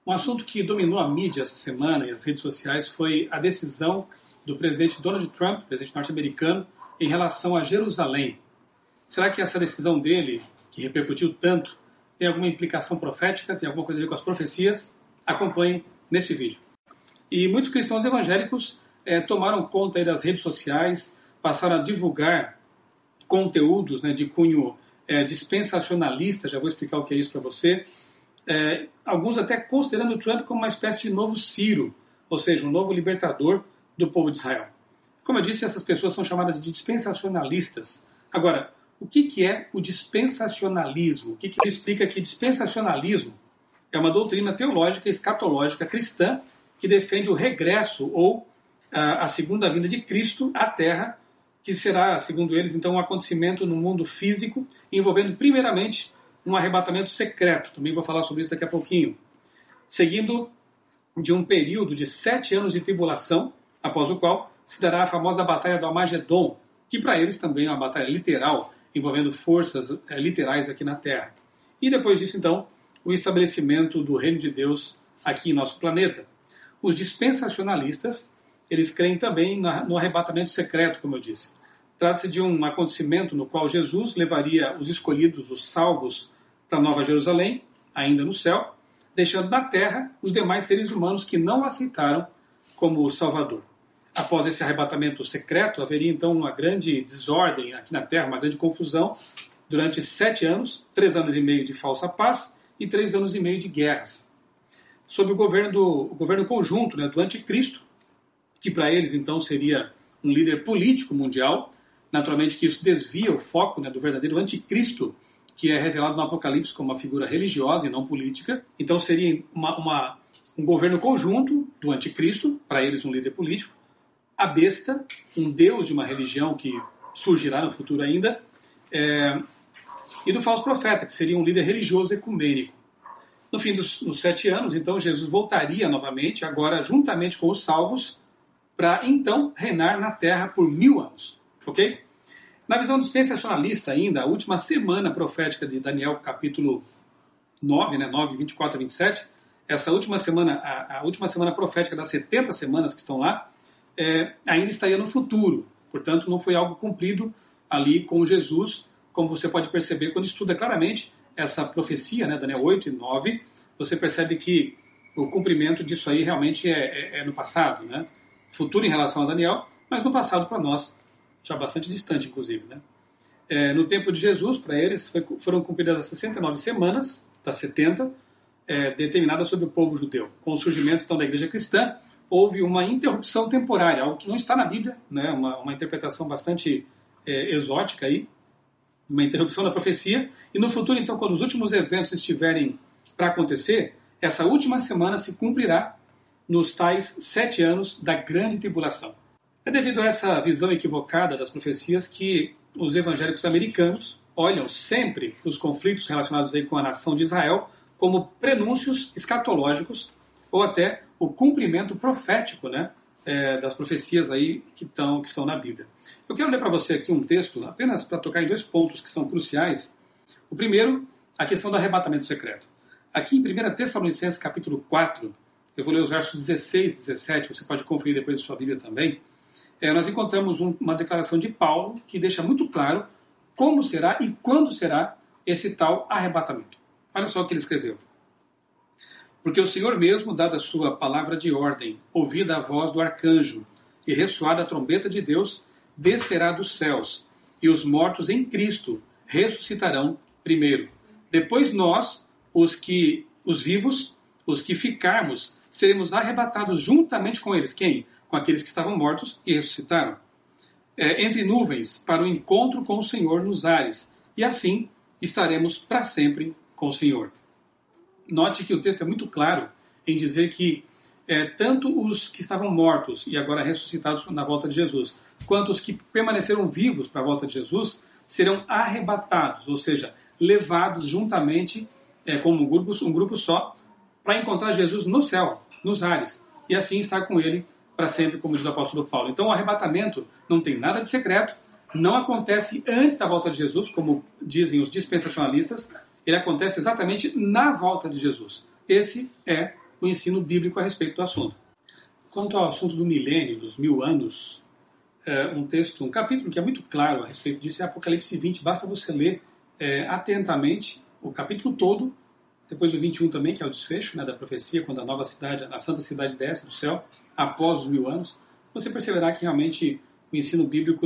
Um assunto que dominou a mídia essa semana e as redes sociais foi a decisão do presidente Donald Trump, presidente norte-americano, em relação a Jerusalém. Será que essa decisão dele, que repercutiu tanto, tem alguma implicação profética, tem alguma coisa a ver com as profecias? Acompanhe nesse vídeo. E muitos cristãos evangélicos tomaram conta aí das redes sociais, passaram a divulgar conteúdos de cunho dispensacionalista, já vou explicar o que é isso para você. Alguns até considerando o Trump como uma espécie de novo Ciro, ou seja, um novo libertador do povo de Israel. Como eu disse, essas pessoas são chamadas de dispensacionalistas. Agora, o que é o dispensacionalismo? O que explica que dispensacionalismo é uma doutrina teológica escatológica cristã que defende o regresso ou a segunda vinda de Cristo à Terra, que será, segundo eles, então, um acontecimento no mundo físico, envolvendo primeiramente um arrebatamento secreto. Também vou falar sobre isso daqui a pouquinho. Seguindo de um período de 7 anos de tribulação, após o qual se dará a famosa Batalha do Armagedon, que para eles também é uma batalha literal, envolvendo forças literais aqui na Terra. E depois disso, então, o estabelecimento do reino de Deus aqui em nosso planeta. Os dispensacionalistas, eles creem também no arrebatamento secreto, como eu disse. Trata-se de um acontecimento no qual Jesus levaria os escolhidos, os salvos, para Nova Jerusalém, ainda no céu, deixando na terra os demais seres humanos que não o aceitaram como Salvador. Após esse arrebatamento secreto, haveria então uma grande desordem aqui na terra, uma grande confusão, durante 7 anos, 3 anos e meio de falsa paz e 3 anos e meio de guerras. Sob o governo conjunto do anticristo, que para eles então seria um líder político mundial. Naturalmente que isso desvia o foco do verdadeiro anticristo, que é revelado no Apocalipse como uma figura religiosa e não política. Então seria um governo conjunto do anticristo, para eles um líder político, a besta, um deus de uma religião que surgirá no futuro ainda, e do falso profeta, que seria um líder religioso ecumênico. No fim dos 7 anos, então, Jesus voltaria novamente, agora juntamente com os salvos, para então reinar na terra por 1000 anos. Ok? Na visão dispensacionalista ainda, a última semana profética de Daniel, capítulo 9, 9, 24 a 27, essa última semana, a última semana profética das 70 semanas que estão lá, ainda estaria no futuro. Portanto, não foi algo cumprido ali com Jesus, como você pode perceber quando estuda claramente essa profecia, Daniel 8 e 9, você percebe que o cumprimento disso aí realmente é no passado, futuro em relação a Daniel, mas no passado para nós, já bastante distante, inclusive. No tempo de Jesus, para eles, foram cumpridas as 69 semanas, das 70, determinadas sobre o povo judeu. Com o surgimento, então, da igreja cristã, houve uma interrupção temporária, algo que não está na Bíblia, uma interpretação bastante exótica aí, uma interrupção da profecia, e no futuro, então, quando os últimos eventos estiverem para acontecer, essa última semana se cumprirá nos tais 7 anos da grande tribulação. É devido a essa visão equivocada das profecias que os evangélicos americanos olham sempre os conflitos relacionados aí com a nação de Israel como prenúncios escatológicos ou até o cumprimento profético das profecias aí que estão na Bíblia. Eu quero ler para você aqui um texto apenas para tocar em 2 pontos que são cruciais. O primeiro, a questão do arrebatamento secreto. Aqui em 1 Tessalonicenses capítulo 4, eu vou ler os versos 16 e 17, você pode conferir depois em sua Bíblia também. Nós encontramos uma declaração de Paulo que deixa muito claro como será e quando será esse tal arrebatamento. Olha só o que ele escreveu. Porque o Senhor mesmo, dada a sua palavra de ordem, ouvida a voz do arcanjo e ressoada a trombeta de Deus, descerá dos céus, e os mortos em Cristo ressuscitarão primeiro. Depois nós, os vivos, os que ficarmos, seremos arrebatados juntamente com eles. Quem? Com aqueles que estavam mortos e ressuscitaram. Entre nuvens, para o encontro com o Senhor nos ares. E assim estaremos para sempre com o Senhor. Note que o texto é muito claro em dizer que tanto os que estavam mortos e agora ressuscitados na volta de Jesus, quanto os que permaneceram vivos para a volta de Jesus, serão arrebatados, ou seja, levados juntamente como um grupo só, para encontrar Jesus no céu, nos ares, e assim estar com ele para sempre, como diz o apóstolo Paulo. Então o arrebatamento não tem nada de secreto, não acontece antes da volta de Jesus, como dizem os dispensacionalistas, ele acontece exatamente na volta de Jesus. Esse é o ensino bíblico a respeito do assunto. Quanto ao assunto do milênio, dos 1000 anos, um capítulo que é muito claro a respeito disso é Apocalipse 20. Basta você ler atentamente o capítulo todo, depois o 21 também, que é o desfecho, né, da profecia, quando a nova cidade, a santa cidade desce do céu, após os 1000 anos. Você perceberá que realmente o ensino bíblico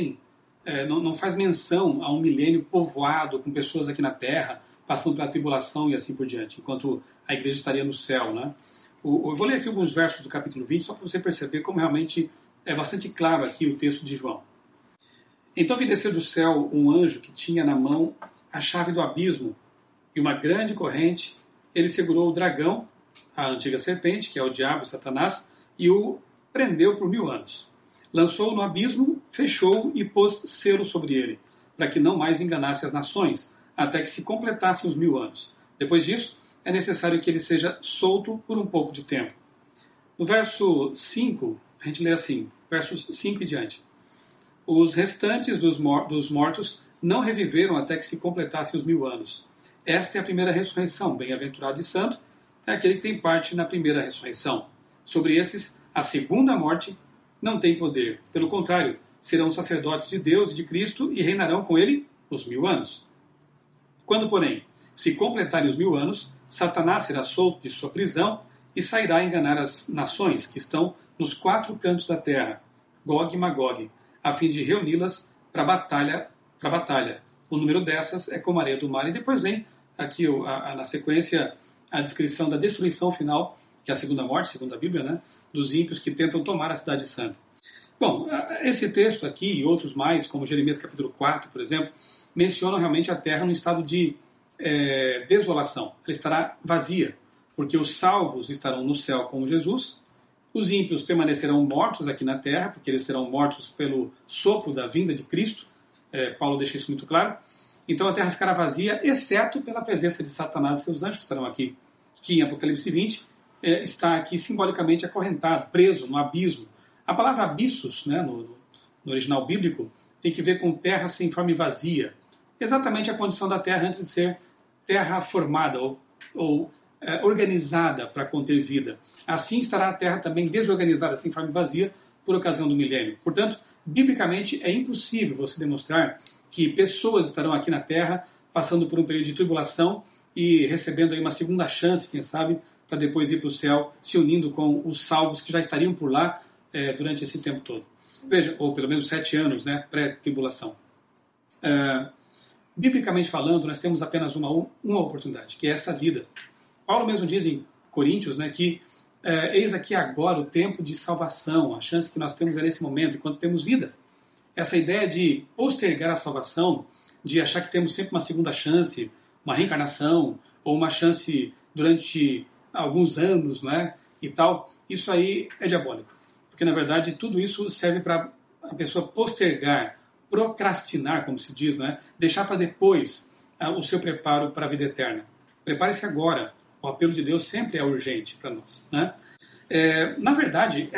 não faz menção a um milênio povoado com pessoas aqui na terra, passando pela tribulação e assim por diante, enquanto a igreja estaria no céu, né? Eu vou ler aqui alguns versos do capítulo 20, só para você perceber como realmente é bastante claro aqui o texto de João. Então vi descer do céu um anjo que tinha na mão a chave do abismo e uma grande corrente. Ele segurou o dragão, a antiga serpente, que é o diabo, Satanás, e o prendeu por 1000 anos. Lançou-o no abismo, fechou-o e pôs selo sobre ele, para que não mais enganasse as nações, até que se completassem os 1000 anos. Depois disso, é necessário que ele seja solto por um pouco de tempo. No verso 5, a gente lê assim, versos 5 e diante. Os restantes dos mortos não reviveram até que se completassem os 1000 anos. Esta é a primeira ressurreição. Bem-aventurado e santo é aquele que tem parte na primeira ressurreição. Sobre esses, a segunda morte não tem poder. Pelo contrário, serão sacerdotes de Deus e de Cristo e reinarão com ele os 1000 anos. Quando, porém, se completarem os 1000 anos, Satanás será solto de sua prisão e sairá a enganar as nações que estão nos 4 cantos da terra, Gog e Magog, a fim de reuni-las para a batalha. O número dessas é como a areia do mar. E depois vem aqui na sequência a descrição da destruição final, que é a segunda morte, segundo a Bíblia, né, dos ímpios que tentam tomar a cidade santa. Bom, esse texto aqui e outros mais, como Jeremias capítulo 4, por exemplo, mencionam realmente a terra num estado de desolação. Ela estará vazia, porque os salvos estarão no céu com Jesus, os ímpios permanecerão mortos aqui na terra, porque eles serão mortos pelo sopro da vinda de Cristo. Paulo deixa isso muito claro. Então a terra ficará vazia, exceto pela presença de Satanás e seus anjos que estarão aqui, que em Apocalipse 20 está aqui simbolicamente acorrentado, preso no abismo. A palavra abissos, né, no original bíblico, tem que ver com terra sem forma e vazia. Exatamente a condição da terra antes de ser terra formada ou organizada para conter vida. Assim estará a terra também desorganizada, sem forma e vazia, por ocasião do milênio. Portanto, biblicamente é impossível você demonstrar que pessoas estarão aqui na terra passando por um período de tribulação e recebendo aí uma segunda chance, quem sabe, para depois ir para o céu, se unindo com os salvos que já estariam por lá durante esse tempo todo. Veja, ou pelo menos 7 anos, né, pré-tribulação. Biblicamente falando, nós temos apenas uma oportunidade, que é esta vida. Paulo mesmo diz em Coríntios, né, que eis aqui agora o tempo de salvação, a chance que nós temos é nesse momento, enquanto temos vida. Essa ideia de postergar a salvação, de achar que temos sempre uma segunda chance, uma reencarnação, ou uma chance durante alguns anos, né, e tal, isso aí é diabólico. Porque, na verdade, tudo isso serve para a pessoa postergar, procrastinar, como se diz, né, deixar para depois o seu preparo para a vida eterna. Prepare-se agora. O apelo de Deus sempre é urgente para nós, né? Na verdade,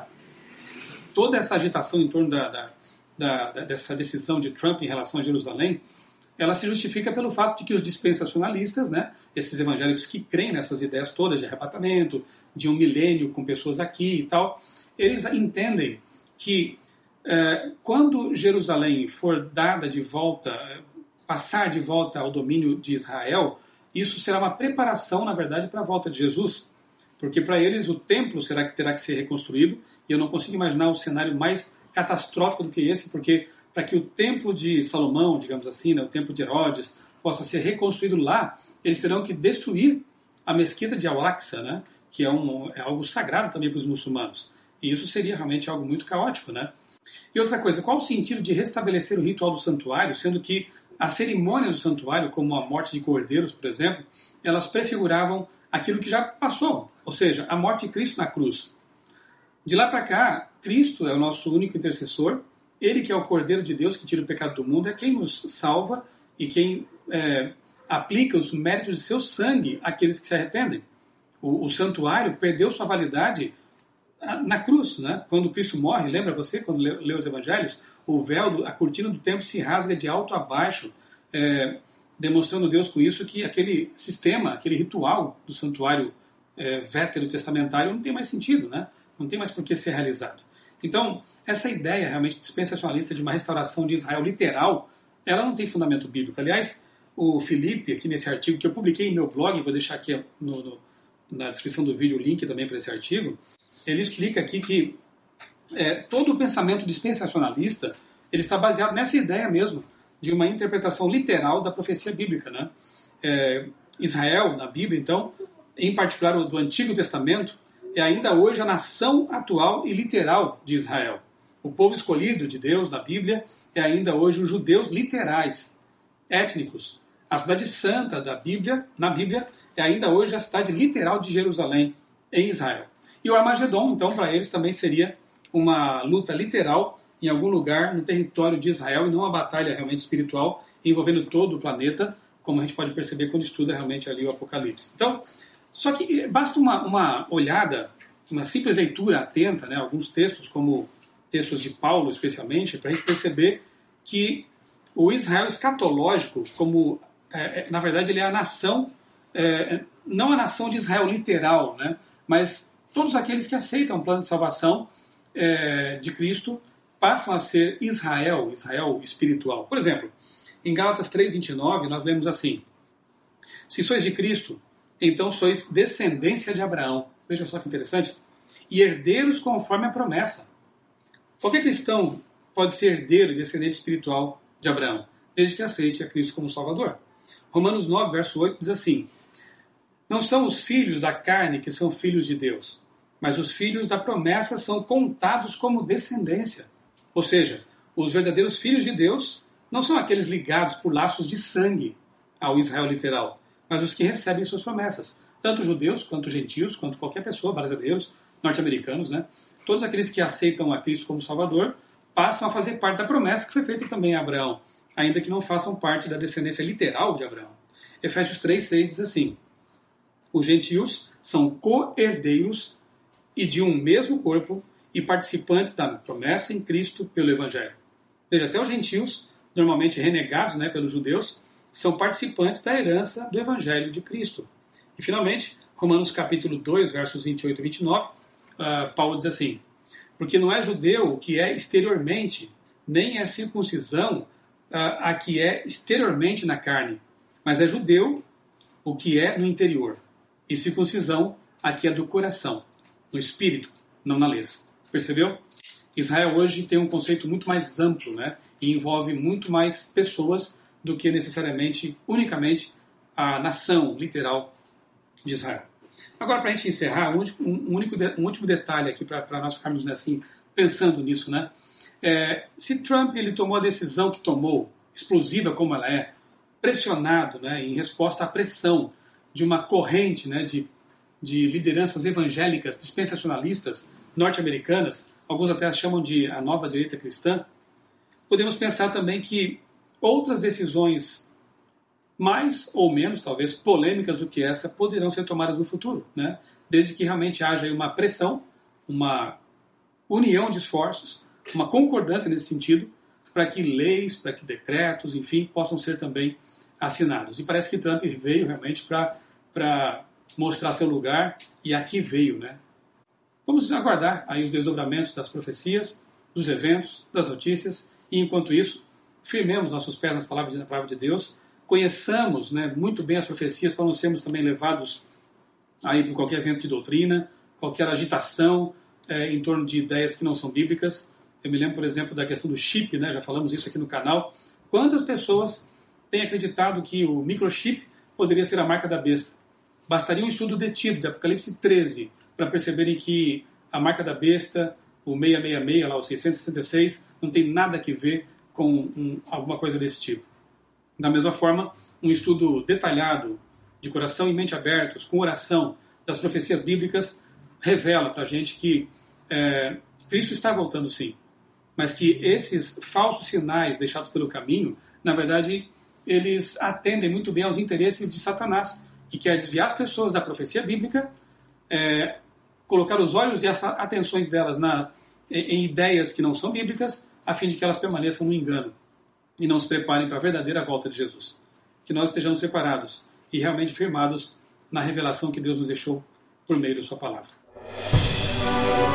toda essa agitação em torno dessa decisão de Trump em relação a Jerusalém, ela se justifica pelo fato de que os dispensacionalistas, né, esses evangélicos que creem nessas ideias todas de arrebatamento, de um milênio com pessoas aqui e tal, eles entendem que quando Jerusalém for dada de volta, passar de volta ao domínio de Israel, isso será uma preparação, na verdade, para a volta de Jesus. Porque para eles o templo terá que ser reconstruído, e eu não consigo imaginar um cenário mais catastrófico do que esse, porque para que o templo de Salomão, digamos assim, né, o templo de Herodes, possa ser reconstruído lá, eles terão que destruir a mesquita de Al-Aqsa, né, que é algo sagrado também para os muçulmanos. E isso seria realmente algo muito caótico, né? E outra coisa, qual o sentido de restabelecer o ritual do santuário, sendo que as cerimônias do santuário, como a morte de cordeiros, por exemplo, elas prefiguravam aquilo que já passou, ou seja, a morte de Cristo na cruz. De lá para cá, Cristo é o nosso único intercessor, ele que é o Cordeiro de Deus que tira o pecado do mundo, é quem nos salva e quem aplica os méritos de seu sangue àqueles que se arrependem. O santuário perdeu sua validade na cruz, né? Quando Cristo morre, lembra você, quando lê os evangelhos, o véu, a cortina do templo se rasga de alto a baixo, demonstrando Deus com isso que aquele sistema, aquele ritual do santuário veterotestamentário não tem mais sentido, né? Não tem mais por que ser realizado. Então, essa ideia realmente dispensacionalista de uma restauração de Israel literal, ela não tem fundamento bíblico. Aliás, o Felipe, aqui nesse artigo que eu publiquei em meu blog, vou deixar aqui na descrição do vídeo o link também para esse artigo, ele explica aqui que todo o pensamento dispensacionalista ele está baseado nessa ideia mesmo, de uma interpretação literal da profecia bíblica, né? Israel, na Bíblia, então, em particular o do Antigo Testamento, é ainda hoje a nação atual e literal de Israel. O povo escolhido de Deus na Bíblia é ainda hoje os judeus literais, étnicos. A cidade santa da Bíblia, na Bíblia, é ainda hoje a cidade literal de Jerusalém, em Israel. E o Armagedon, então, para eles também seria uma luta literal em algum lugar no território de Israel e não uma batalha realmente espiritual envolvendo todo o planeta, como a gente pode perceber quando estuda realmente ali o Apocalipse. Então, só que basta uma olhada, uma simples leitura atenta, né, alguns textos, como textos de Paulo especialmente, para a gente perceber que o Israel escatológico, como na verdade ele é a nação, não a nação de Israel literal, né, mas todos aqueles que aceitam o plano de salvação de Cristo passam a ser Israel espiritual. Por exemplo, em Gálatas 3:29 nós lemos assim: se sois de Cristo, então sois descendência de Abraão. Veja só que interessante. E herdeiros conforme a promessa. Qualquer cristão pode ser herdeiro e descendente espiritual de Abraão, desde que aceite a Cristo como Salvador. Romanos 9, verso 8 diz assim: não são os filhos da carne que são filhos de Deus, mas os filhos da promessa são contados como descendência. Ou seja, os verdadeiros filhos de Deus não são aqueles ligados por laços de sangue ao Israel literal, mas os que recebem suas promessas. Tanto judeus, quanto gentios, quanto qualquer pessoa, brasileiros, norte-americanos, né? Todos aqueles que aceitam a Cristo como Salvador passam a fazer parte da promessa que foi feita também a Abraão, ainda que não façam parte da descendência literal de Abraão. Efésios 3:6 diz assim: os gentios são co-herdeiros e de um mesmo corpo e participantes da promessa em Cristo pelo Evangelho. Veja, até os gentios, normalmente renegados, né, pelos judeus, são participantes da herança do Evangelho de Cristo. E, finalmente, Romanos capítulo 2, versos 28 e 29, Paulo diz assim: porque não é judeu o que é exteriormente, nem é circuncisão a que é exteriormente na carne, mas é judeu o que é no interior, e circuncisão a que é do coração, no espírito, não na letra. Percebeu? Israel hoje tem um conceito muito mais amplo, né? E envolve muito mais pessoas do que necessariamente, unicamente, a nação literal de Israel. Agora, para a gente encerrar, um último detalhe aqui para nós ficarmos assim, pensando nisso, né? Se Trump ele tomou a decisão que tomou, explosiva como ela é, pressionado, né, em resposta à pressão de uma corrente, né, de lideranças evangélicas dispensacionalistas norte-americanas, alguns até as chamam de a nova direita cristã, podemos pensar também que outras decisões mais ou menos, talvez, polêmicas do que essa, poderão ser tomadas no futuro, né? Desde que realmente haja aí uma pressão, uma união de esforços, uma concordância nesse sentido, para que leis, para que decretos, enfim, possam ser também assinados. E parece que Trump veio realmente para mostrar seu lugar, e aqui veio, né? Vamos aguardar aí os desdobramentos das profecias, dos eventos, das notícias, e enquanto isso, firmemos nossos pés na palavra de Deus, conheçamos, né, muito bem as profecias para não sermos também levados aí por qualquer evento de doutrina, qualquer agitação em torno de ideias que não são bíblicas. Eu me lembro, por exemplo, da questão do chip, né, já falamos isso aqui no canal. Quantas pessoas têm acreditado que o microchip poderia ser a marca da besta? Bastaria um estudo detido de Apocalipse 13 para perceberem que a marca da besta, o 666, lá, o 666, não tem nada a ver com alguma coisa desse tipo. Da mesma forma, um estudo detalhado, de coração e mente abertos, com oração, das profecias bíblicas, revela para a gente que Cristo está voltando sim, mas que esses falsos sinais deixados pelo caminho, na verdade, eles atendem muito bem aos interesses de Satanás, que quer desviar as pessoas da profecia bíblica, colocar os olhos e as atenções delas em ideias que não são bíblicas, a fim de que elas permaneçam no engano e não se preparem para a verdadeira volta de Jesus. Que nós estejamos preparados e realmente firmados na revelação que Deus nos deixou por meio da sua palavra.